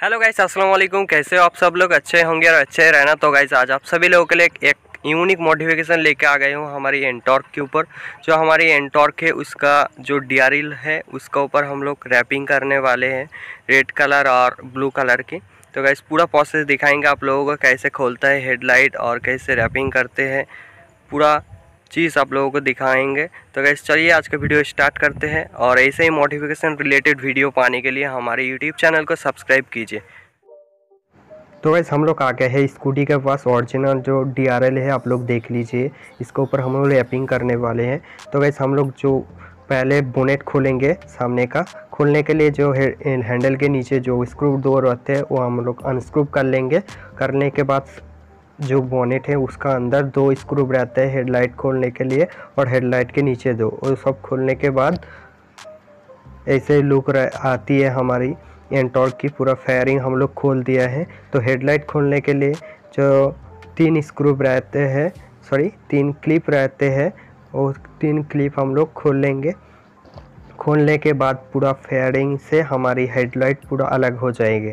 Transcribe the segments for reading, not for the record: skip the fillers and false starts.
Hello guys, अस्सलाम वालेकुम। कैसे हो आप सब लोग? अच्छे होंगे और अच्छे रहना। तो गाइस आज आप सभी लोगों के लिए एक यूनिक मॉडिफिकेशन लेके आ गए हूँ हमारी एंटॉर्क के ऊपर। जो हमारी एंटॉर्क है उसका जो डीआरएल है उसका ऊपर हम लोग रैपिंग करने वाले हैं रेड कलर और ब्लू कलर की। तो गाइस पूरा प्रोसेस दिखाएंगे आप लोगों को, कैसे खोलता है हेडलाइट और कैसे रैपिंग करते हैं, पूरा चीज़ आप लोगों को दिखाएंगे। तो गाइस चलिए आज का वीडियो स्टार्ट करते हैं, और ऐसे ही मॉडिफिकेशन रिलेटेड वीडियो पाने के लिए हमारे यूट्यूब चैनल को सब्सक्राइब कीजिए। तो गाइस हम लोग आ गए हैं स्कूटी के पास। ओरिजिनल जो डीआरएल है आप लोग देख लीजिए, इसके ऊपर हम लोग रैपिंग करने वाले हैं। तो गाइस हम लोग जो पहले बोनेट खोलेंगे सामने का, खोलने के लिए जो हैंडल के नीचे जो स्क्रू दो रहते हैं वो हम लोग अनस्क्रू कर लेंगे। करने के बाद जो बोनेट है उसका अंदर दो स्क्रू रहते हैं हेडलाइट खोलने के लिए, और हेडलाइट के नीचे दो, और सब खोलने के बाद ऐसे लुक आती है हमारी एंटॉर्क की। पूरा फेयरिंग हम लोग खोल दिया है। तो हेडलाइट खोलने के लिए जो तीन स्क्रू रहते हैं, तीन क्लिप रहते हैं, और तीन क्लिप हम लोग खोल लेंगे। खोलने के बाद पूरा फेयरिंग से हमारी हेडलाइट पूरा अलग हो जाएगी।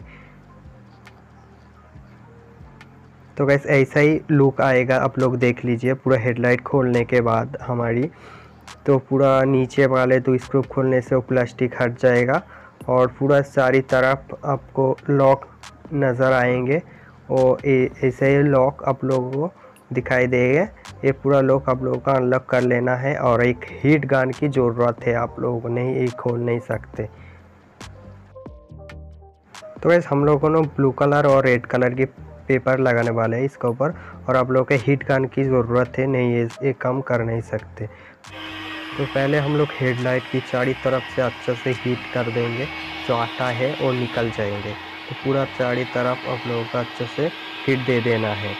तो गैस ऐसा ही लुक आएगा, आप लोग देख लीजिए पूरा हेडलाइट खोलने के बाद हमारी। तो पूरा नीचे वाले दो स्क्रू खोलने से वो प्लास्टिक हट जाएगा, और पूरा सारी तरफ आपको लॉक नज़र आएंगे, और ऐसे ही लॉक आप लोगों को दिखाई देगा। ये पूरा लॉक आप लोगों का अनलॉक कर लेना है, और एक हीट गन की ज़रूरत है, आप लोगों को नहीं ये खोल नहीं सकते। तो वैसे हम लोगों को ब्लू कलर और रेड कलर की पेपर लगाने वाले हैं इसके ऊपर, और आप लोगों के हीट गन की ज़रूरत है, नहीं ये काम कर नहीं सकते। तो पहले हम लोग हेडलाइट की चारों तरफ से अच्छे से हीट कर देंगे, जो आटा है वो निकल जाएंगे। तो पूरा चारों तरफ आप लोगों को अच्छे से हीट दे देना है।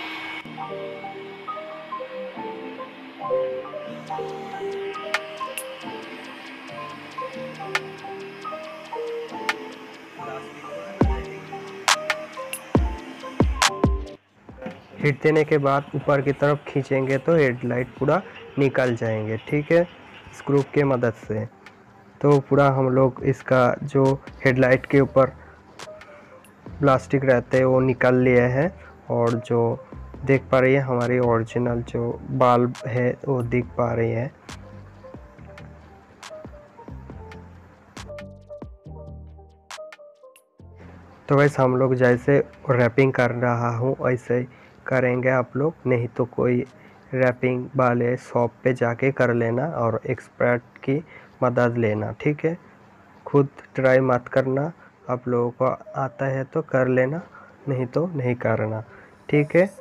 हीट देने के बाद ऊपर की तरफ खींचेंगे तो हेडलाइट पूरा निकल जाएंगे, ठीक है, स्क्रू के मदद से। तो पूरा हम लोग इसका जो हेडलाइट के ऊपर प्लास्टिक रहते हैं वो निकाल लिए हैं, और जो देख पा रही है हमारी ओरिजिनल जो बल्ब है वो दिख पा रही है। तो वैसे हम लोग जैसे रैपिंग कर रहा हूँ वैसे करेंगे आप लोग, नहीं तो कोई रैपिंग वाले शॉप पे जाके कर लेना और एक्सपर्ट की मदद लेना, ठीक है। खुद ट्राई मत करना, आप लोगों को आता है तो कर लेना, नहीं तो नहीं करना, ठीक है।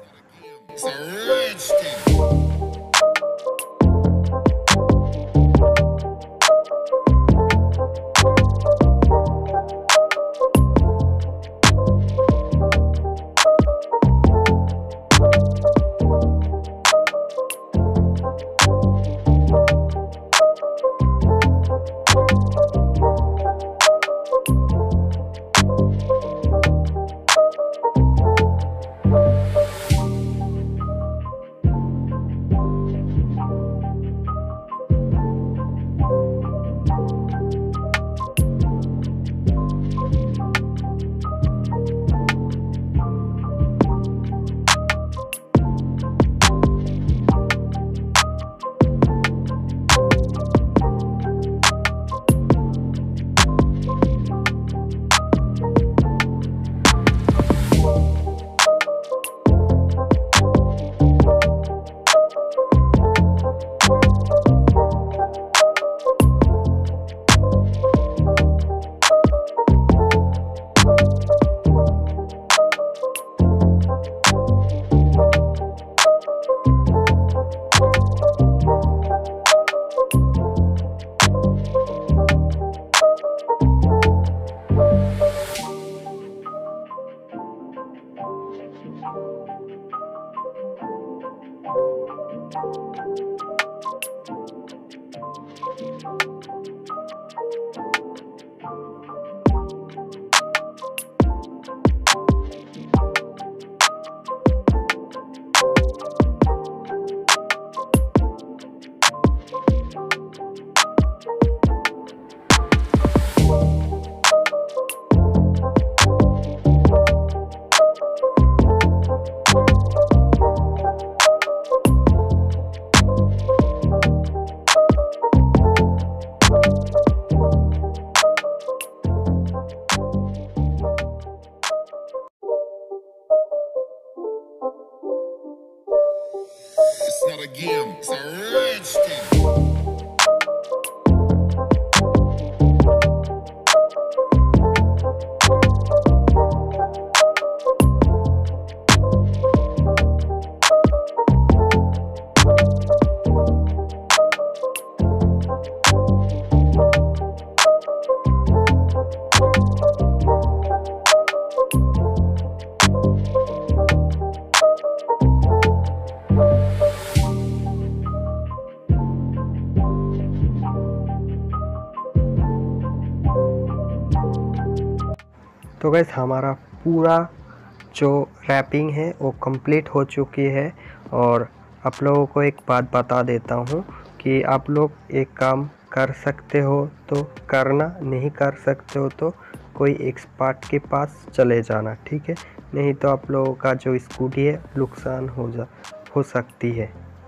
तो गैस हमारा पूरा जो रैपिंग है वो कंप्लीट हो चुकी है। और आप लोगों को एक बात बता देता हूँ कि आप लोग एक काम कर सकते हो तो करना, नहीं कर सकते हो तो कोई एक्सपर्ट के पास चले जाना, ठीक है। नहीं तो आप लोगों का जो स्कूटी है नुकसान हो सकती है।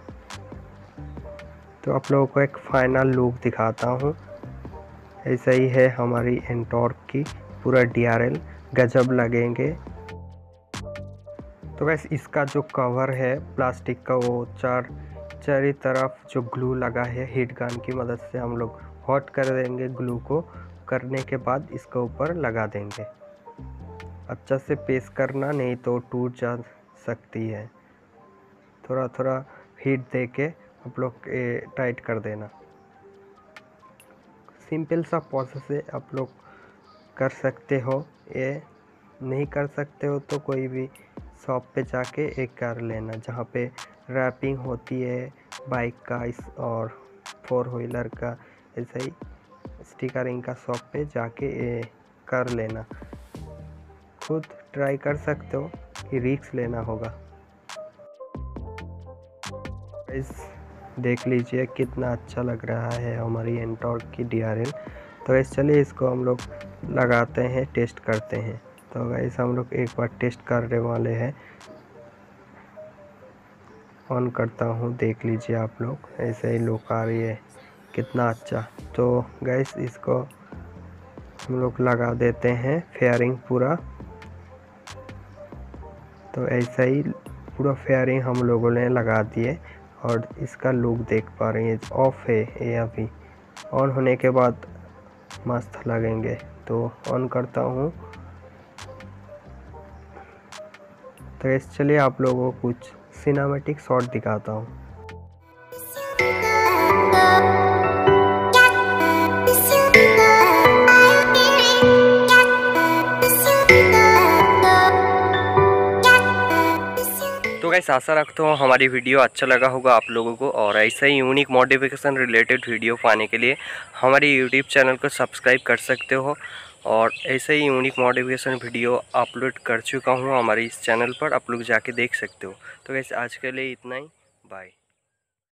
तो आप लोगों को एक फाइनल लुक दिखाता हूँ। ऐसा ही है हमारी एंटॉर्क की पूरा DRL, गजब लगेंगे। तो वैसे इसका जो कवर है प्लास्टिक का, वो चारों तरफ जो ग्लू लगा है हीट गन की मदद से हम लोग हॉट कर देंगे। ग्लू को करने के बाद इसके ऊपर लगा देंगे। अच्छा से पेस्ट करना, नहीं तो टूट जा सकती है। थोड़ा थोड़ा हीट दे के आप लोग टाइट कर देना। सिंपल सा प्रोसेस है, आप लोग कर सकते हो। ये नहीं कर सकते हो तो कोई भी शॉप पे जाके एक कर लेना, जहाँ पे रैपिंग होती है बाइक का और 4 व्हीलर का। ऐसे ही स्टिकरिंग का शॉप पे जाके कर लेना। खुद ट्राई कर सकते हो कि रिस्क लेना होगा। इस देख लीजिए कितना अच्छा लग रहा है हमारी एंटॉर्क की DRL। तो वैसे चलिए इसको हम लोग लगाते हैं, टेस्ट करते हैं। तो वैसे हम लोग एक बार टेस्ट करने वाले हैं। ऑन करता हूँ, देख लीजिए आप लोग, ऐसे ही लुक आ रही है, कितना अच्छा। तो गैस इसको हम लोग लगा देते हैं फेयरिंग पूरा। तो ऐसा ही पूरा फेयरिंग हम लोगों ने लगा दिए और इसका लुक देख पा रहे हैं। ऑफ है ये, अभी ऑन होने के बाद मस्त लगेंगे। तो ऑन करता हूँ। तो इस चलिए आप लोगों को कुछ सिनेमैटिक शॉट दिखाता हूँ। तो गाइस आशा रखता हूँ हमारी वीडियो अच्छा लगा होगा आप लोगों को। और ऐसा ही यूनिक मॉडिफिकेशन रिलेटेड वीडियो पाने के लिए हमारी यूट्यूब चैनल को सब्सक्राइब कर सकते हो। और ऐसे ही यूनिक मॉडिफिकेशन वीडियो अपलोड कर चुका हूँ हमारे इस चैनल पर, आप लोग जाके देख सकते हो। तो गाइस आज के लिए इतना ही, बाय।